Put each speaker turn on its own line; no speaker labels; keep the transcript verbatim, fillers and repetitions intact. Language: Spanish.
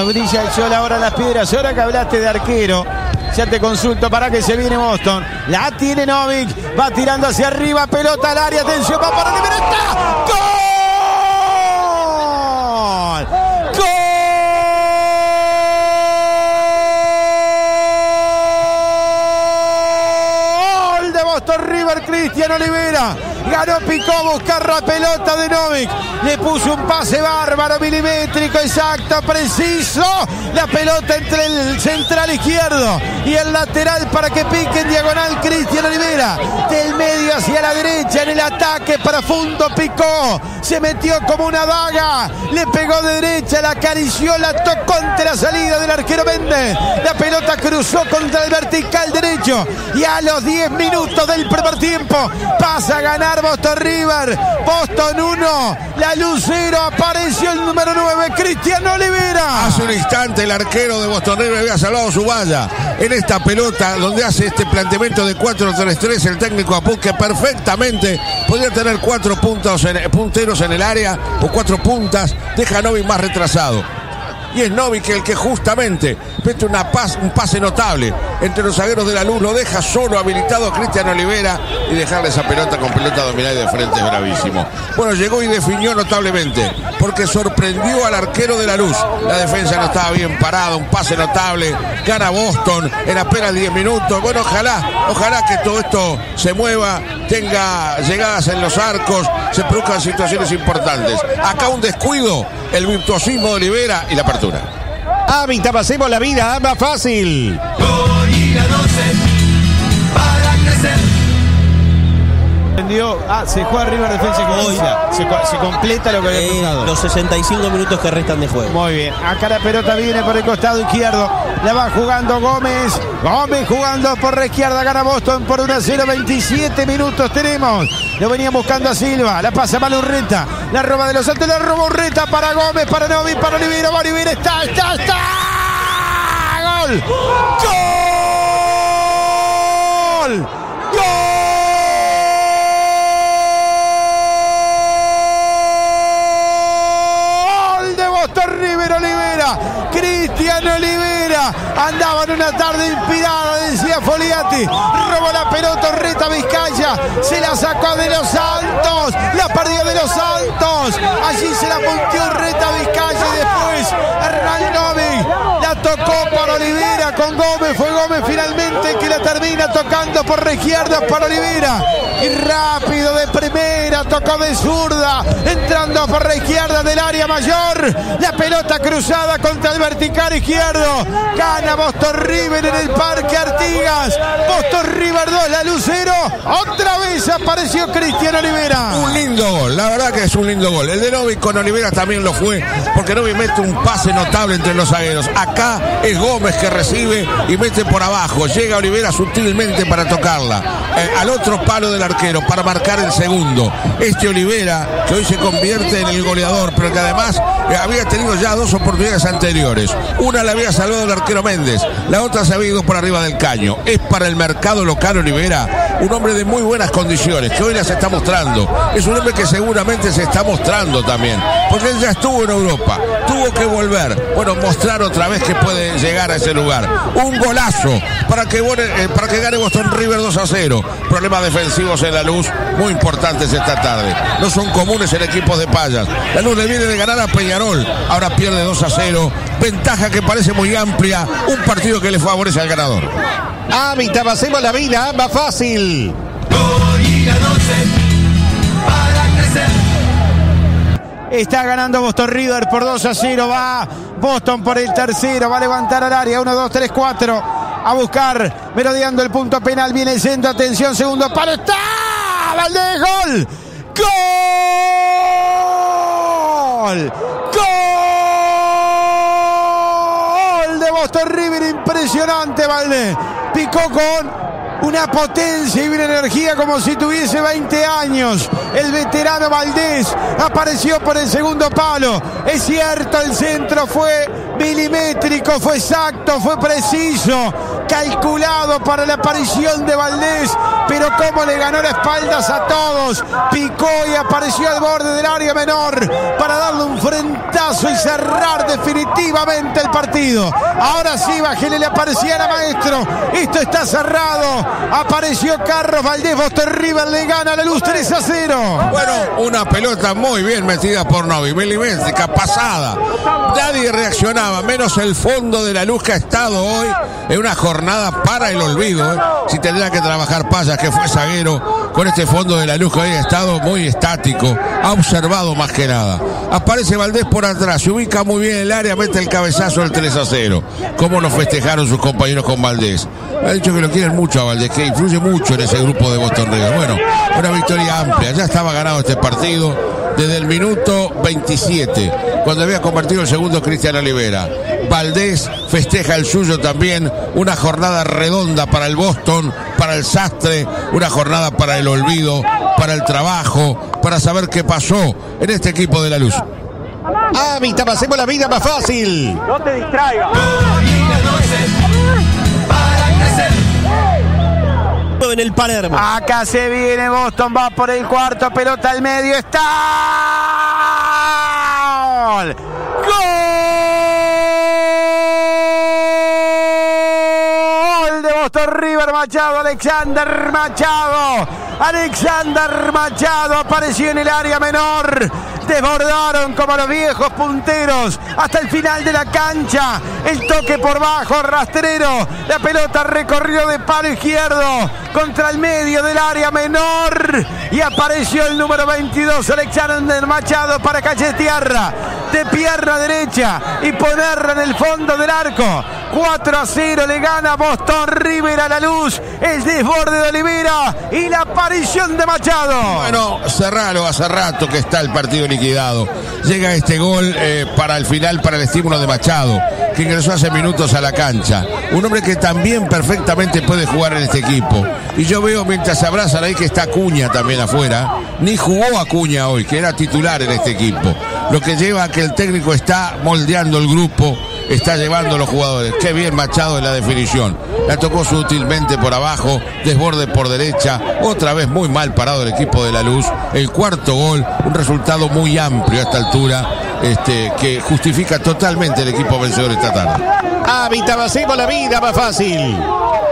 brilla el sol ahora en las piedras. Ahora que hablaste de arquero, ya te consulto para que se viene Boston. La tiene Novik, va tirando hacia arriba, pelota al área, atención, va para Olivera, ¡está! ¡Gol! ¡Gol! De Boston River, Cristian Olivera. Ganó, picó a buscar la pelota de Novik. Le puso un pase bárbaro, milimétrico, exacto, preciso. La pelota entre el central izquierdo y el lateral para que pique en diagonal Cristian Olivera. Del medio hacia la derecha en el ataque profundo picó. Se metió como una daga. Le pegó de derecha, la acarició, la tocó ante la salida del arquero Méndez. La pelota cruzó contra el vertical derecho. Y a los diez minutos del primer tiempo pasa a ganar Boston River. Boston uno, la luz cero, apareció el número nueve, Cristian Olivera.
Hace un instante el arquero de Boston River había salvado su valla. En esta pelota donde hace este planteamiento de cuatro tres tres, el técnico Apud, que perfectamente podría tener cuatro puntos en, punteros en el área o cuatro puntas, deja a Novik más retrasado. Y es Novik el que justamente mete una pas, un pase notable entre los zagueros de la luz, lo deja solo habilitado a Cristian Olivera, y dejarle esa pelota con pelota dominada y de frente es bravísimo. Bueno, llegó y definió notablemente, porque sorprendió al arquero de la luz. La defensa no estaba bien parada, un pase notable, gana Boston en apenas diez minutos. Bueno, ojalá, ojalá que todo esto se mueva, tenga llegadas en los arcos, se produzcan situaciones importantes. Acá un descuido, el virtuosismo de Olivera y la apertura.
Hábitat, pasemos la vida más fácil.
Ah, se juega River Defensa y Justicia. Se, se completa lo que había pasado.
Eh, los sesenta y cinco minutos que restan de juego.
Muy bien. Acá la pelota viene por el costado izquierdo. La va jugando Gómez. Gómez jugando por la izquierda. Gana Boston por uno a cero. veintisiete minutos tenemos. Lo venían buscando a Silva. La pasa mal Urreta. La roba de los altos. La roba Urreta para Gómez, para Novik, para Olivera. Olivera está, está, está. ¡Gol! ¡Gol! ¡Gol! River Olivera, Cristian Olivera andaba en una tarde inspirada, decía Foliati, robó la pelota Urreta Vizcaya, se la sacó de los Santos, la perdió de los Santos, allí se la punteó Urreta Vizcaya y después Hernán Novik la tocó para Olivera con Gómez, fue Gómez finalmente que la termina tocando por la izquierda para Olivera, y rápido de primera, tocó de zurda, entrando por la izquierda del área mayor, la pelota cruzada contra el vertical izquierdo, gana Boston River en el Parque Artigas, Boston River dos, la luz cero, otra vez apareció Cristian Olivera.
Un lindo gol, la verdad que es un lindo gol, el de Novik con Olivera también lo fue, porque Novik mete un pase notable entre los zagueros, acá es Gómez que recibe y mete por abajo, llega Olivera sutilmente para tocarla, eh, al otro palo del arquero, para marcar el segundo, este Olivera que hoy se convierte en el goleador, pero que además eh, había tenido ya dos oportunidades anteriores, una la había salvado el arquero Méndez, la otra se había ido por arriba del caño. Es para el mercado local Olivera un hombre de muy buenas condiciones, que hoy las está mostrando, es un hombre que seguramente se está mostrando también, porque él ya estuvo en Europa, tuvo que volver, bueno, mostrar otra vez que puede llegar a ese lugar. Un golazo para que, eh, para que gane Boston River dos a cero, problemas defensivos en la luz muy importantes esta tarde, no son comunes en equipos de Payas. La luz le viene de ganar a Peñarol, ahora pierde dos a cero, ventaja que parece muy amplia, un partido que le favorece al ganador.
Hábitat, pasemos la vida más fácil.
Está ganando Boston River por dos a cero, va Boston por el tercero, va a levantar al área, uno, dos, tres, cuatro, a buscar, merodeando el punto penal, viene el centro, atención, segundo palo, está, Valdés, gol, gol, gol de Boston River, impresionante Valdés, picó con una potencia y una energía como si tuviese veinte años. El veterano Valdés apareció por el segundo palo. Es cierto, el centro fue milimétrico, fue exacto, fue preciso. calculado para la aparición de Valdés, pero como le ganó las espaldas a todos, picó y apareció al borde del área menor para darle un frentazo y cerrar definitivamente el partido. Ahora sí, bájele la persiana, maestro, esto está cerrado. Apareció Carlos Valdés, Boston River le gana a La Luz tres a cero.
Bueno, una pelota muy bien metida por Novi, milimétrica, pasada. Nadie reaccionaba, menos el fondo de La Luz, que ha estado hoy en una jornada para el olvido, ¿eh? Si tendría que trabajar Payas, que fue zaguero, con este fondo de La Luz que hoy ha estado muy estático, ha observado más que nada. Aparece Valdés por atrás, se ubica muy bien en el área, mete el cabezazo del tres a cero. ¿Cómo nos festejaron sus compañeros con Valdés? Ha dicho que lo quieren mucho a Valdés, que influye mucho en ese grupo de Boston River. Bueno, una victoria amplia, ya estaba ganado este partido desde el minuto veintisiete, cuando había convertido el segundo Cristian Olivera. Valdés festeja el suyo también, una jornada redonda para el Boston, para el Sastre, una jornada para el olvido, para el trabajo, para saber qué pasó en este equipo de La Luz.
Hábitat, hacemos la vida más fácil.
No te distraigas.
En el Palermo.
Acá se viene Boston, va por el cuarto, pelota al medio, está gol. Gol de Boston River, Machado, Alexander Machado. Alexander Machado apareció en el área menor. Desbordaron como los viejos punteros hasta el final de la cancha. El toque por bajo, rastrero. La pelota recorrió de palo izquierdo contra el medio del área menor. Y apareció el número veintidós, Alexander Machado, para cachetearla de pierna derecha y ponerla en el fondo del arco. cuatro a cero le gana Boston River a La Luz. El desborde de Olivera y la aparición de Machado.
Bueno, cerralo, hace rato que está el partido liquidado. Llega este gol eh, para el final, para el estímulo de Machado, que ingresó hace minutos a la cancha. Un hombre que también perfectamente puede jugar en este equipo. Y yo veo mientras se abrazan ahí que está Acuña también afuera. Ni jugó Acuña hoy, que era titular en este equipo. Lo que lleva a que el técnico está moldeando el grupo, está llevando a los jugadores. Qué bien Machado en la definición. La tocó sutilmente por abajo, desborde por derecha. Otra vez muy mal parado el equipo de La Luz. El cuarto gol, un resultado muy amplio a esta altura, este, que justifica totalmente el equipo vencedor esta tarde.
Hábitat, hacemos la vida más fácil.